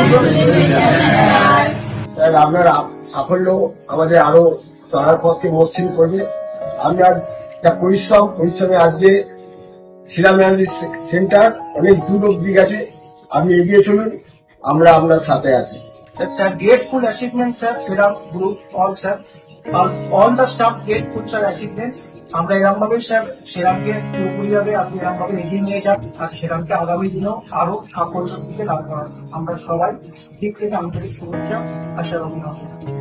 Sir আপনার সাফল্য আমাদের আরো চলার পথকে মসৃণ করবে। আপনার যা পরিশ্রমে আজকে শিলামিয়ালি সেন্টার অনেক দূর অব্দি গেছে। আপনি এগিয়ে চলুন, আমরা আপনার সাথে আছি। Sir, grateful achievement, sir. Shriram Group, all sir, all the staff grateful sir achievement. আমরা এরকম ভাবে স্যার শ্রীরামকে পুরোপুরি ভাবে আপনি এরকম ভাবে এগিয়ে নিয়ে যান আর শ্রীরামকে আগামী দিনেও আরো সাফল্যের দিকে লাভ করান। আমরা সবাই দিক থেকে আন্তরিক শুভেচ্ছা আশা রাখি।